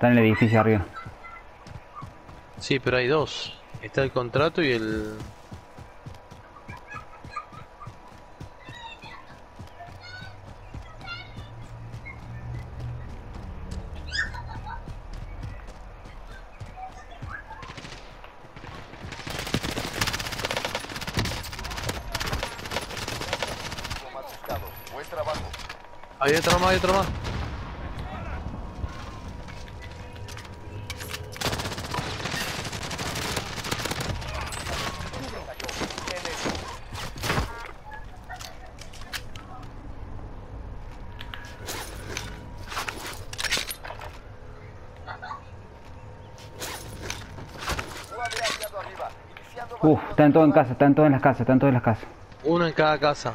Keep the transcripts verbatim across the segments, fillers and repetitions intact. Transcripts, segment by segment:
Está en el edificio arriba. Sí, pero hay dos. Está el contrato y el... Buen trabajo. Hay otro más, hay otro más. Uf, están todos en casa, están todos en las casas, están todos en las casas. Uno en cada casa.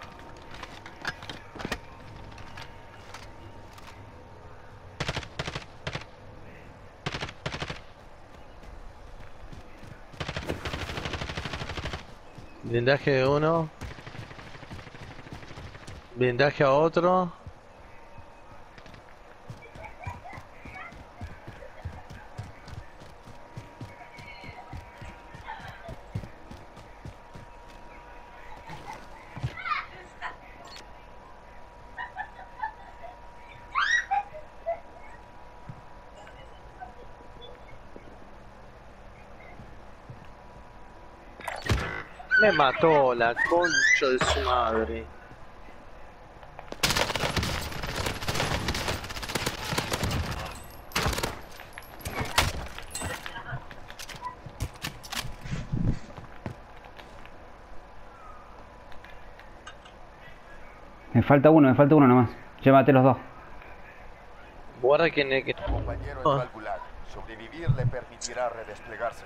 Blindaje de uno. Blindaje a otro. Me mató la concha de su madre. Me falta uno, me falta uno nomás. Llévate los dos. Guarda que... ne- que... Compañero Ah. entró al gulag. Sobrevivir le permitirá redesplegarse.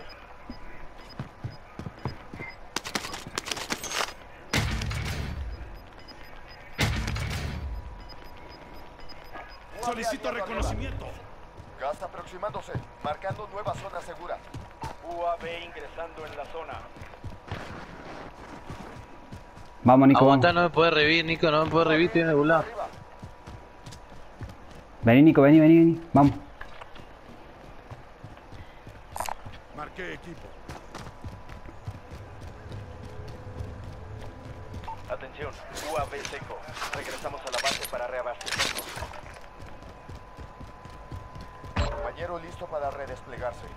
Solicito reconocimiento. Gas aproximándose, marcando nueva zona segura. U A V ingresando en la zona. Vamos, Nico, Aguantá, vamos. no me puede revivir, Nico, no me puede revivir, estoy en el gulag. Arriba. Vení, Nico, vení, vení, vení. Vamos. Marqué equipo. Atención, U A V seco. Regresamos a la base para reabastecernos. Compañero listo para redesplegarse.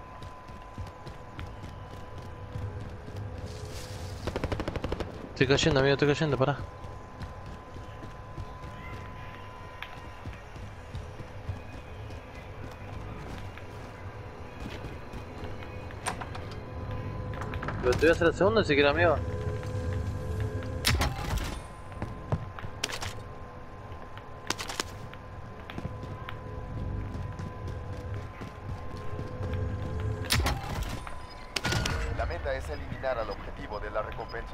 Estoy cayendo, amigo, estoy cayendo, pará. Pero te voy a hacer el segundo si quieres, amigo. La meta es eliminar al objetivo de la recompensa.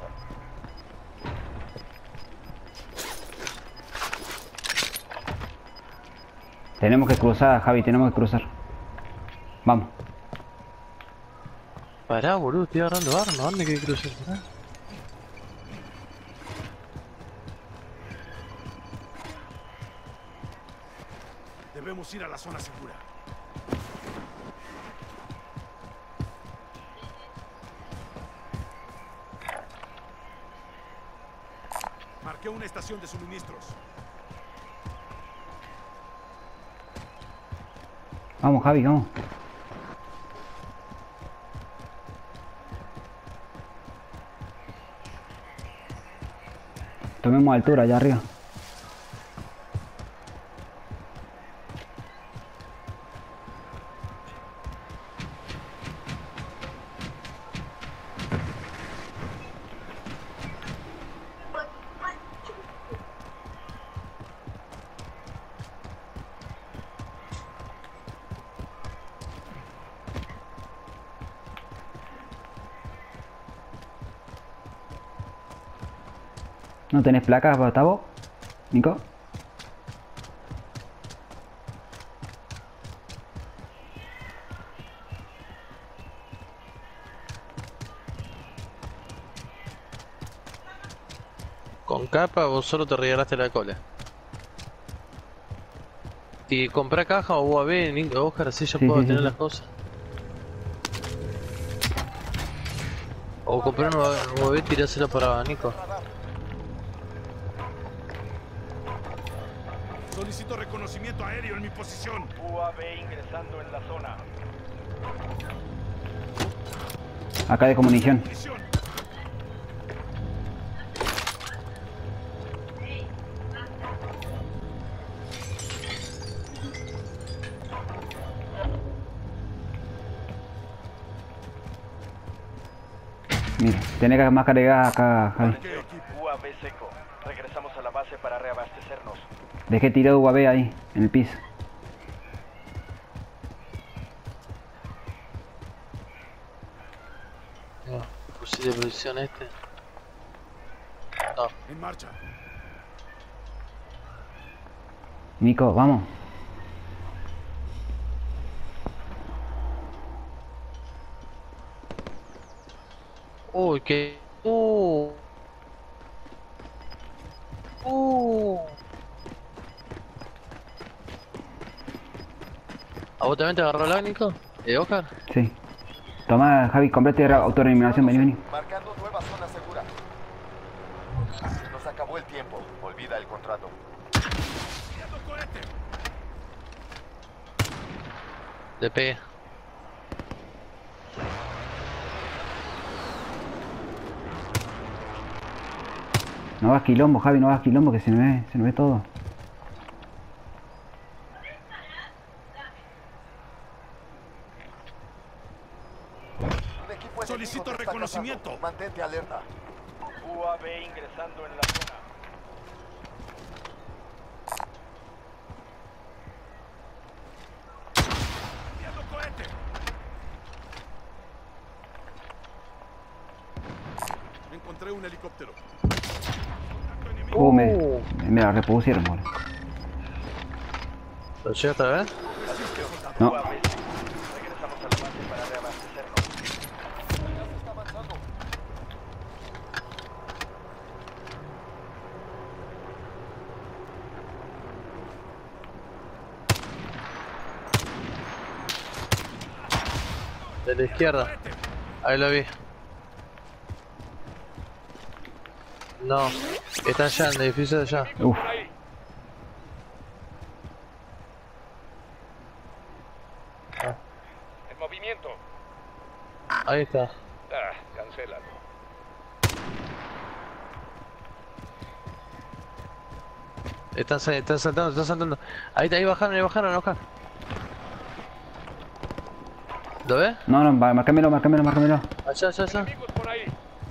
Tenemos que cruzar, Javi, tenemos que cruzar. Vamos. Pará, boludo, estoy agarrando armas. ¿Dónde que cruzar? Pará. Debemos ir a la zona segura. Marqué una estación de suministros. Vamos, Javi, vamos. Tomemos altura allá arriba. ¿No tenés placas, Gustavo? Nico. Con capa vos solo te regalaste la cola. Y compré caja o U A V, Nico, Oscar, así ya Sí, puedo sí, tener sí, las sí. cosas. O compré una U A V y tirásela para Nico. Solicito reconocimiento aéreo en mi posición. U A V ingresando en la zona. Acá de comunicación. Munición. Mira, tiene que más cargar acá, Javi. ¿Qué equipo? U A V seco. Regresamos a la base para reabastecernos. Dejé tirado U A V ahí, en el piso. No, fusil de precisión este. No, En marcha. Nico, vamos. uy, que. Uh. Uh. ¿A vos también te agarró el Nico? ¿Eh, Oscar? Sí. Toma, Javi, complete la autoeliminación, vení, vení. Marcando nueva zona segura. Se nos acabó el tiempo. Olvida el contrato. ¡Enviando cohete! Le pegué. No hagas quilombo, Javi, no hagas quilombo, que se nos ve, se nos ve todo. Un equipo enemigo Solicito te está reconocimiento. cazando. Mantente alerta. U A V ingresando en la zona. ¡Enviando cohete! Encontré un helicóptero. Contacto enemigo. Uh, me, Uh. me la repusieron, boludo. ¿Lo llegaste a ver? Resiste, soldado. No. U A V seco. Regresamos a la base para reabastecernos. El gas está avanzando. De la izquierda. Ahí lo vi. No, está allá, en el edificio de allá. Uf. En movimiento. Ahí está. Ah, cancélalo. Están, sa- están saltando, están saltando. Ahí, ahí bajaron, ahí bajaron, Oscar. ¿Lo ves? No, no, va, márcamelo, márcamelo, márcamelo. Allá, allá, allá. Enemigos por ahí.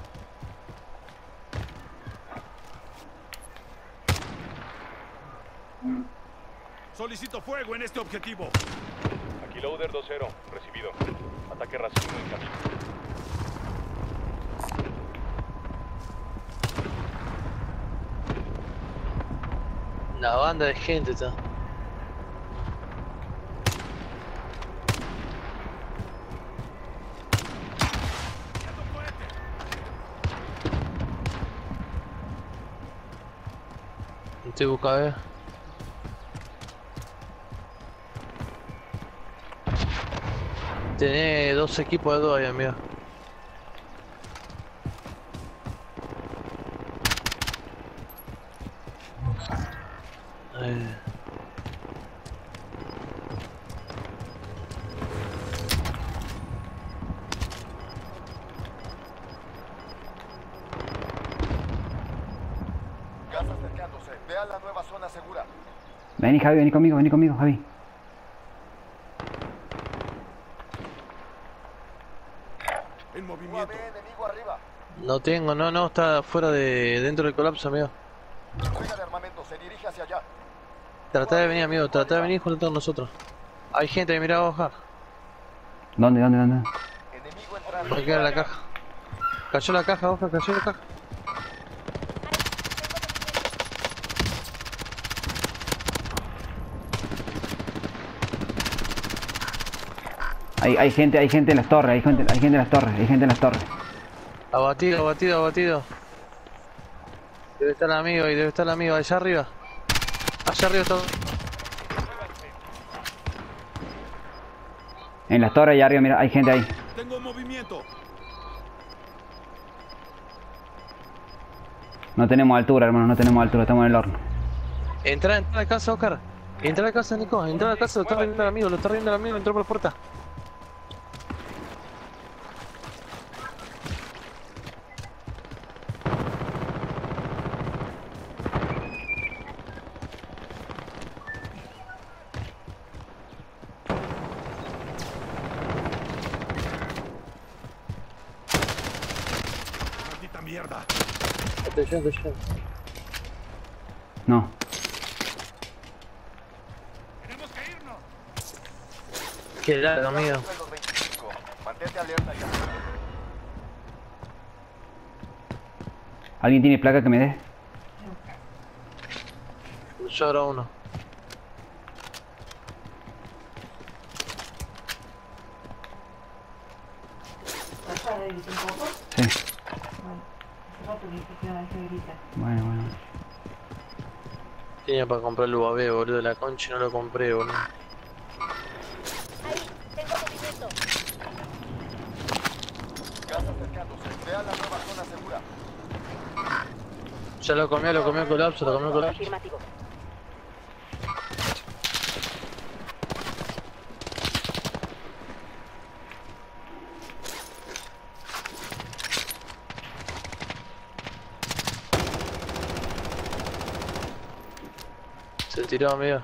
Solicito fuego en este objetivo. Aquí Loader dos cero. Recibido. Ataque racimo en camino. Una banda de gente está. ¡Enviando cohete! Estoy buscando, a ver. Tenés dos equipos de dos ahí, amigo. Eh. Gas acercándose. Ve a la nueva zona segura. Vení, Javi, vení conmigo, vení conmigo, Javi. En U A movimiento. V enemigo arriba. No tengo, no, no, está fuera de dentro del colapso, amigo. Entrega de armamento. Se dirige hacia allá. Trata de venir, amigo, trata de venir junto con nosotros. Hay gente, mira a bajar. ¿Dónde, dónde, dónde? Enemigo entrando. Hay que ir a la caja. Cayó la caja, Oscar, cayó la caja. Hay, hay gente, hay gente en las torres, hay gente, hay gente en las torres, hay gente en las torres. Abatido, abatido, abatido. Debe estar el amigo y debe estar el amigo allá arriba. Allá arriba está. En las torres allá arriba, mira, hay gente ahí. Tengo movimiento. No tenemos altura, hermano, no tenemos altura, estamos en el horno. Entra, entra a la casa, Oscar. Entra a la casa, Nico. Entra a la casa, lo está riendo el amigo, lo está riendo el amigo, entró por la puerta. Maldita mierda. Atención, atención. No. Tenemos que irnos. Qué largo, amigo. Los veinticinco. Mantente alerta y atento. ¿Alguien tiene placa que me dé? Yo ahora uno. ¿Vas a reírte un poco? Sí. Bueno, hace rato que dijiste que iban a hacer grita. Bueno, bueno. Tenía para comprar el U A V, boludo, la concha y no lo compré, boludo. Ahí, tengo movimiento. Gas acercándose. Vea la nueva zona segura. Ya lo comió, lo comió el colapso, lo comió el colapso. Afirmativo. Se tiró, amigo.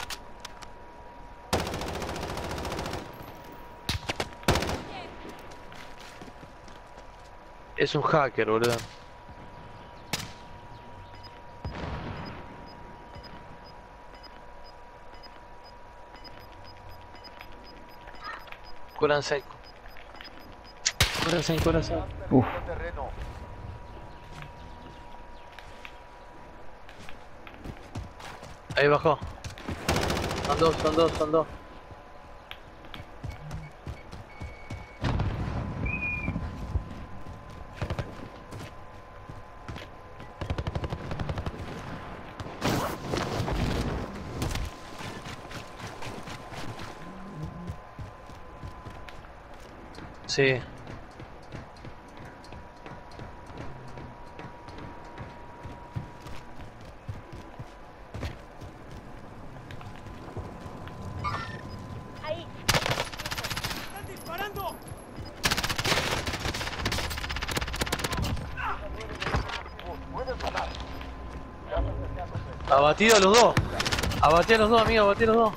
Es un hacker, boludo. Cúranse. Cúranse, cúranse. Uf. Terreno. Ahí bajó. Son dos, son dos, son dos. Sí. Ahí. ¡Están disparando! Puedes ganar. Abatido a los dos. Abatí a los dos, amigo, abatí a los dos.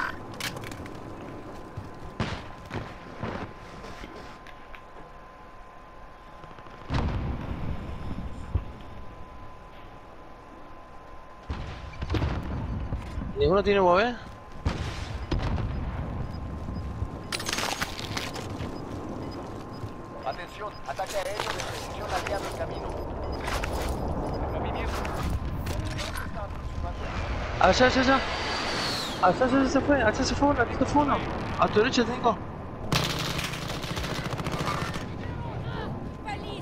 ¿Ninguno tiene U A V? Atención, ataque aéreo de precisión aliado en camino. Movimiento. Allá, allá, allá. Allá, allá se fue, allá se fue uno, aquí se fue uno. A tu derecha tengo. ¡Feliz!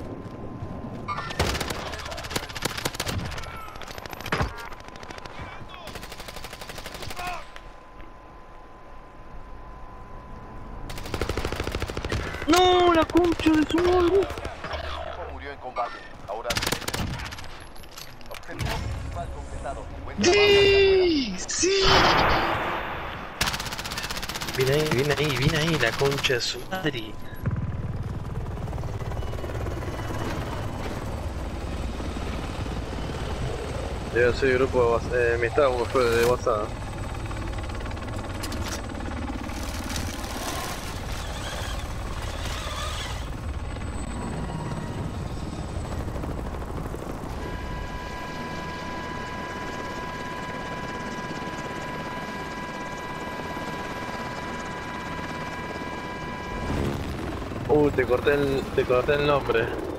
No, la concha de su madre. El equipo murió en combate. Ahora objetivo principal completado. Buen trabajo. Sí, sí. Viene ahí, viene ahí, viene ahí la concha de su madre. Debe ser grupo de WhatsApp, eh, mi estado fue de WhatsApp. Uh, te corté el, te corté el nombre.